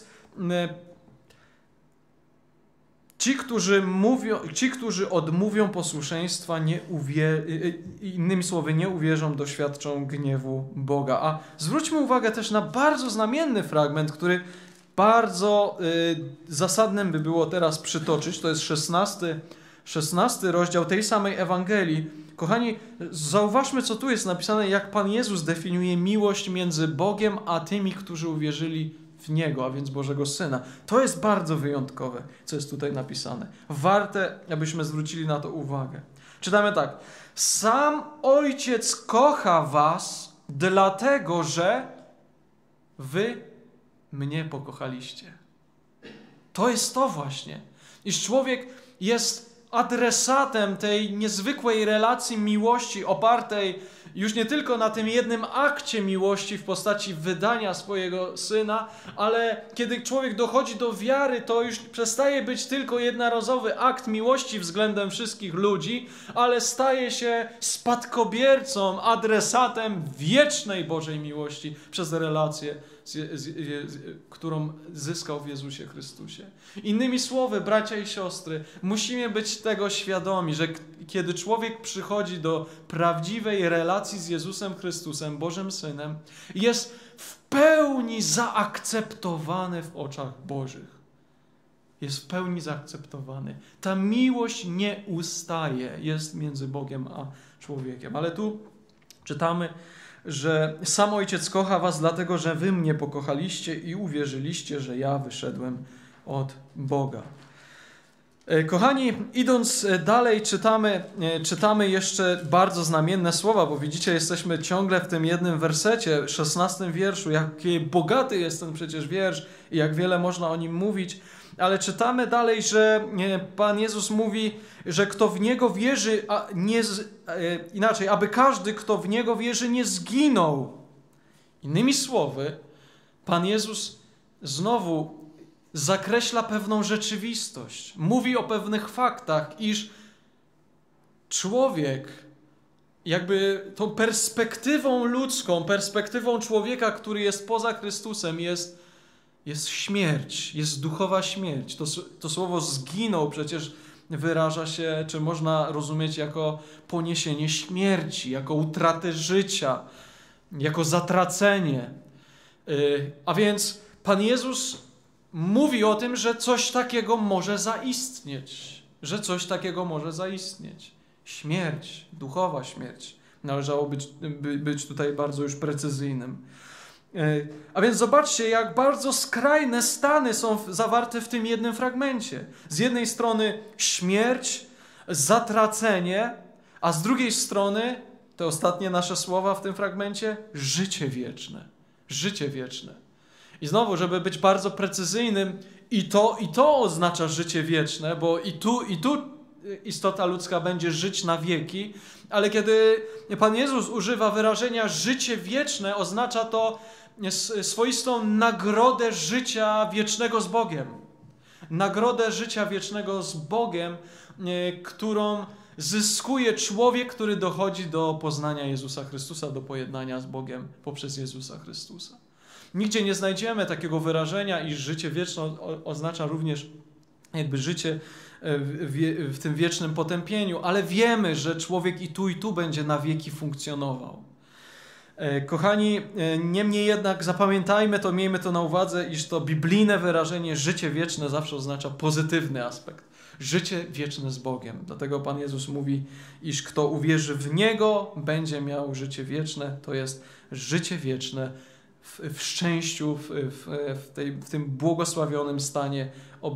A: ci, którzy odmówią posłuszeństwa, innymi słowy, nie uwierzą, doświadczą gniewu Boga. A zwróćmy uwagę też na bardzo znamienny fragment, który bardzo zasadnym by było teraz przytoczyć. To jest 16 rozdział tej samej Ewangelii. Kochani, zauważmy, co tu jest napisane, jak Pan Jezus definiuje miłość między Bogiem a tymi, którzy uwierzyli w Niego, a więc Bożego Syna. To jest bardzo wyjątkowe, co jest tutaj napisane. Warte, abyśmy zwrócili na to uwagę. Czytamy tak. Sam Ojciec kocha was, dlatego że wy mnie pokochaliście. To jest to właśnie, iż człowiek jest adresatem tej niezwykłej relacji miłości opartej już nie tylko na tym jednym akcie miłości w postaci wydania swojego Syna, ale kiedy człowiek dochodzi do wiary, to już przestaje być tylko jednorazowy akt miłości względem wszystkich ludzi, ale staje się spadkobiercą, adresatem wiecznej Bożej miłości przez relację, którą zyskał w Jezusie Chrystusie. Innymi słowy, bracia i siostry, musimy być tego świadomi, że kiedy człowiek przychodzi do prawdziwej relacji z Jezusem Chrystusem, Bożym Synem, jest w pełni zaakceptowany w oczach Bożych. Jest w pełni zaakceptowany. Ta miłość nie ustaje, jest między Bogiem a człowiekiem. Ale tu czytamy, że sam Ojciec kocha was dlatego, że wy mnie pokochaliście i uwierzyliście, że ja wyszedłem od Boga. Kochani, idąc dalej, czytamy jeszcze bardzo znamienne słowa, bo widzicie, jesteśmy ciągle w tym jednym wersecie, 16 wierszu, jaki bogaty jest ten przecież wiersz i jak wiele można o nim mówić, ale czytamy dalej, że Pan Jezus mówi, że kto w Niego wierzy, aby każdy, kto w Niego wierzy, nie zginął. Innymi słowy, Pan Jezus znowu zakreśla pewną rzeczywistość. Mówi o pewnych faktach, iż człowiek jakby tą perspektywą ludzką, perspektywą człowieka, który jest poza Chrystusem, jest śmierć, jest duchowa śmierć. To słowo zginął przecież wyraża się, czy można rozumieć jako poniesienie śmierci, jako utratę życia, jako zatracenie. A więc Pan Jezus mówi o tym, że coś takiego może zaistnieć. Że coś takiego może zaistnieć. Śmierć, duchowa śmierć. Należało być tutaj bardzo już precyzyjnym. A więc zobaczcie, jak bardzo skrajne stany są zawarte w tym jednym fragmencie. Z jednej strony śmierć, zatracenie, a z drugiej strony, te ostatnie nasze słowa w tym fragmencie, życie wieczne. Życie wieczne. I znowu, żeby być bardzo precyzyjnym, i to oznacza życie wieczne, bo i tu istota ludzka będzie żyć na wieki, ale kiedy Pan Jezus używa wyrażenia życie wieczne, oznacza to swoistą nagrodę życia wiecznego z Bogiem. Nagrodę życia wiecznego z Bogiem, którą zyskuje człowiek, który dochodzi do poznania Jezusa Chrystusa, do pojednania z Bogiem poprzez Jezusa Chrystusa. Nigdzie nie znajdziemy takiego wyrażenia, iż życie wieczne oznacza również jakby życie w tym wiecznym potępieniu, ale wiemy, że człowiek i tu będzie na wieki funkcjonował. Kochani, niemniej jednak zapamiętajmy to, miejmy to na uwadze, iż to biblijne wyrażenie życie wieczne zawsze oznacza pozytywny aspekt. Życie wieczne z Bogiem. Dlatego Pan Jezus mówi, iż kto uwierzy w Niego, będzie miał życie wieczne. To jest życie wieczne w szczęściu, w tym błogosławionym stanie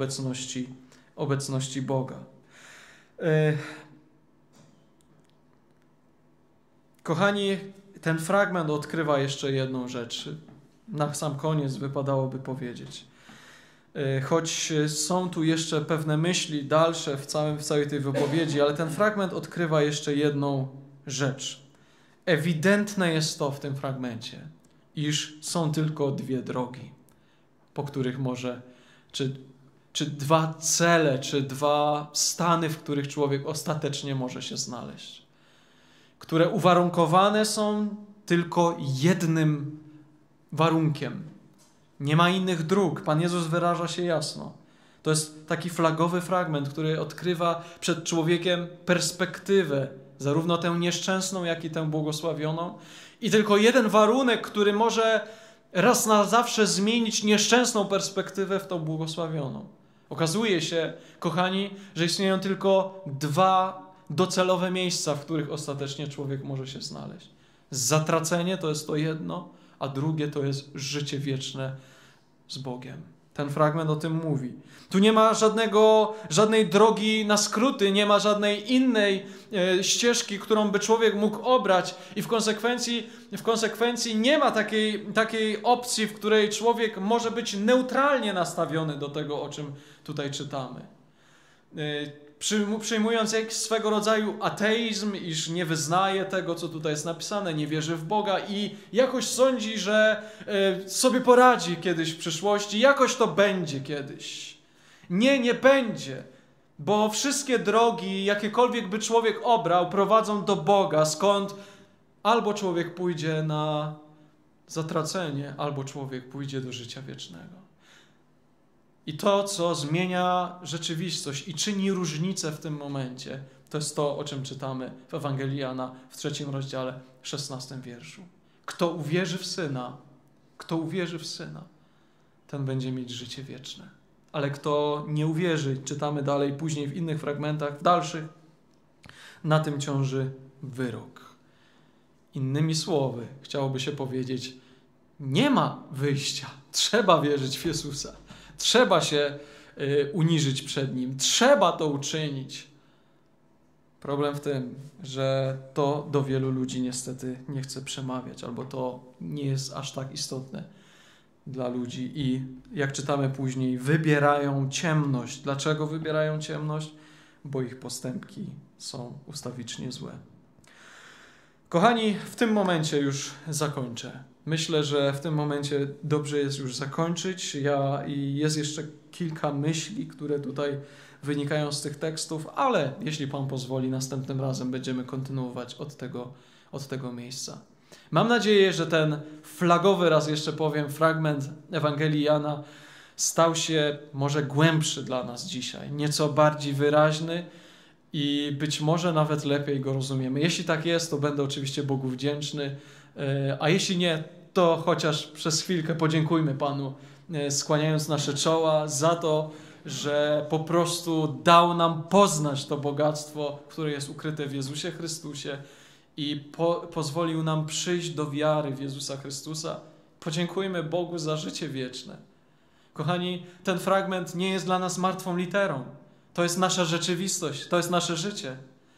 A: obecności Boga. Kochani, ten fragment odkrywa jeszcze jedną rzecz. Na sam koniec wypadałoby powiedzieć. Choć są tu jeszcze pewne myśli dalsze w całej tej wypowiedzi, ale ten fragment odkrywa jeszcze jedną rzecz. Ewidentne jest to w tym fragmencie, iż są tylko dwie drogi, po których może, czy dwa cele, czy dwa stany, w których człowiek ostatecznie może się znaleźć, które uwarunkowane są tylko jednym warunkiem. Nie ma innych dróg. Pan Jezus wyraża się jasno. To jest taki flagowy fragment, który odkrywa przed człowiekiem perspektywę, zarówno tę nieszczęsną, jak i tę błogosławioną. I tylko jeden warunek, który może raz na zawsze zmienić nieszczęsną perspektywę w tą błogosławioną. Okazuje się, kochani, że istnieją tylko dwa docelowe miejsca, w których ostatecznie człowiek może się znaleźć. Zatracenie to jest to jedno, a drugie to jest życie wieczne z Bogiem. Ten fragment o tym mówi. Tu nie ma żadnej drogi na skróty, nie ma żadnej innej ścieżki, którą by człowiek mógł obrać i w konsekwencji nie ma takiej opcji, w której człowiek może być neutralnie nastawiony do tego, o czym tutaj czytamy. przyjmując jak swego rodzaju ateizm, iż nie wyznaje tego, co tutaj jest napisane, nie wierzy w Boga i jakoś sądzi, że sobie poradzi kiedyś w przyszłości, jakoś to będzie kiedyś. Nie, nie będzie, bo wszystkie drogi, jakiekolwiek by człowiek obrał, prowadzą do Boga, skąd albo człowiek pójdzie na zatracenie, albo człowiek pójdzie do życia wiecznego. I to, co zmienia rzeczywistość i czyni różnicę w tym momencie, to jest to, o czym czytamy w Ewangelii Jana w 3 rozdziale, 16 wierszu. Kto uwierzy w Syna, ten będzie mieć życie wieczne. Ale kto nie uwierzy, czytamy dalej później w innych fragmentach, w dalszych, na tym ciąży wyrok. Innymi słowy, chciałoby się powiedzieć, nie ma wyjścia. Trzeba wierzyć w Jezusa. Trzeba się uniżyć przed Nim. Trzeba to uczynić. Problem w tym, że to do wielu ludzi niestety nie chce przemawiać, albo to nie jest aż tak istotne dla ludzi i jak czytamy później, wybierają ciemność. Dlaczego wybierają ciemność? Bo ich postępki są ustawicznie złe. Kochani, w tym momencie już zakończę. Myślę, że w tym momencie dobrze jest już zakończyć. I jest jeszcze kilka myśli, które tutaj wynikają z tych tekstów, ale jeśli Pan pozwoli, następnym razem będziemy kontynuować od tego miejsca. Mam nadzieję, że ten flagowy, raz jeszcze powiem, fragment Ewangelii Jana stał się może głębszy dla nas dzisiaj, nieco bardziej wyraźny i być może nawet lepiej go rozumiemy. Jeśli tak jest, to będę oczywiście Bogu wdzięczny, a jeśli nie, to chociaż przez chwilkę podziękujmy Panu, skłaniając nasze czoła za to, że po prostu dał nam poznać to bogactwo, które jest ukryte w Jezusie Chrystusie i pozwolił nam przyjść do wiary w Jezusa Chrystusa. Podziękujmy Bogu za życie wieczne. Kochani, ten fragment nie jest dla nas martwą literą. To jest nasza rzeczywistość, to jest nasze życie.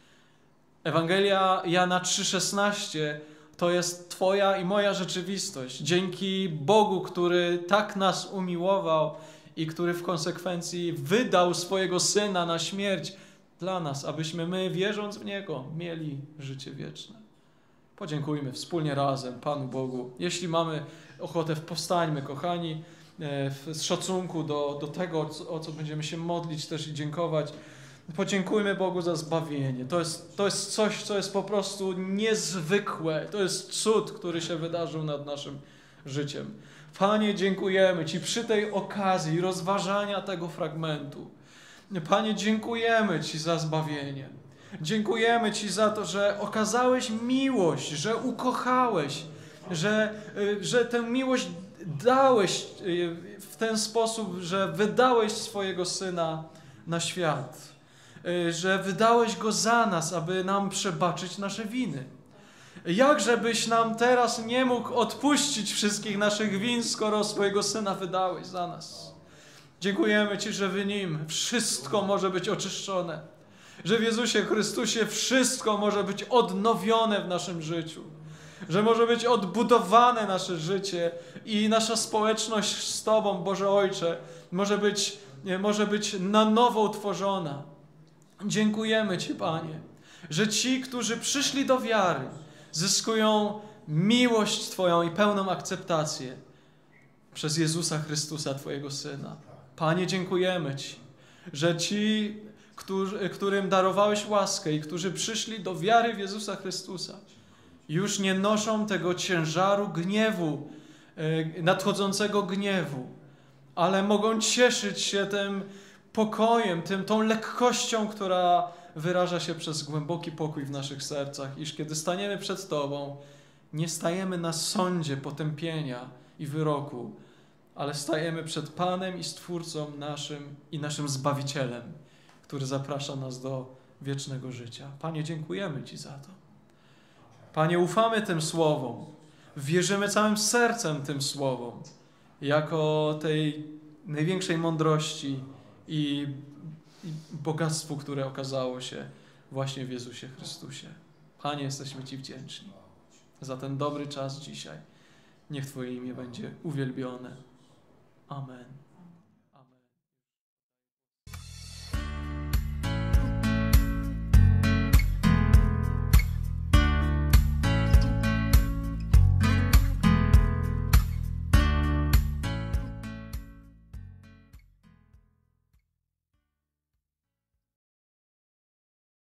A: Ewangelia Jana 3,16 to jest Twoja i moja rzeczywistość. Dzięki Bogu, który tak nas umiłował i który w konsekwencji wydał swojego Syna na śmierć dla nas, abyśmy my, wierząc w Niego, mieli życie wieczne. Podziękujmy wspólnie razem Panu Bogu. Jeśli mamy ochotę, powstańmy, kochani, z szacunku do tego, o co będziemy się modlić też i dziękować. Podziękujmy Bogu za zbawienie. To jest coś, co jest po prostu niezwykłe. To jest cud, który się wydarzył nad naszym życiem. Panie, dziękujemy Ci przy tej okazji rozważania tego fragmentu. Panie, dziękujemy Ci za zbawienie. Dziękujemy Ci za to, że okazałeś miłość, że ukochałeś, że tę miłość dałeś w ten sposób, że wydałeś swojego Syna na świat, że wydałeś Go za nas, aby nam przebaczyć nasze winy. Jakżebyś nam teraz nie mógł odpuścić wszystkich naszych win, skoro swojego Syna wydałeś za nas. Dziękujemy Ci, że w Nim wszystko może być oczyszczone, że w Jezusie Chrystusie wszystko może być odnowione w naszym życiu, że może być odbudowane nasze życie i nasza społeczność z Tobą, Boże Ojcze, może być na nowo utworzona. Dziękujemy Ci, Panie, że ci, którzy przyszli do wiary, zyskują miłość Twoją i pełną akceptację przez Jezusa Chrystusa, Twojego Syna. Panie, dziękujemy Ci, że ci, którym darowałeś łaskę i którzy przyszli do wiary w Jezusa Chrystusa, już nie noszą tego ciężaru gniewu, nadchodzącego gniewu, ale mogą cieszyć się tym pokojem, tą lekkością, która wyraża się przez głęboki pokój w naszych sercach, iż kiedy staniemy przed Tobą, nie stajemy na sądzie potępienia i wyroku, ale stajemy przed Panem i Stwórcą naszym i naszym Zbawicielem, który zaprasza nas do wiecznego życia. Panie, dziękujemy Ci za to. Panie, ufamy tym słowom, wierzymy całym sercem tym słowom, jako tej największej mądrości i bogactwu, które okazało się właśnie w Jezusie Chrystusie. Panie, jesteśmy Ci wdzięczni za ten dobry czas dzisiaj. Niech Twoje imię będzie uwielbione. Amen.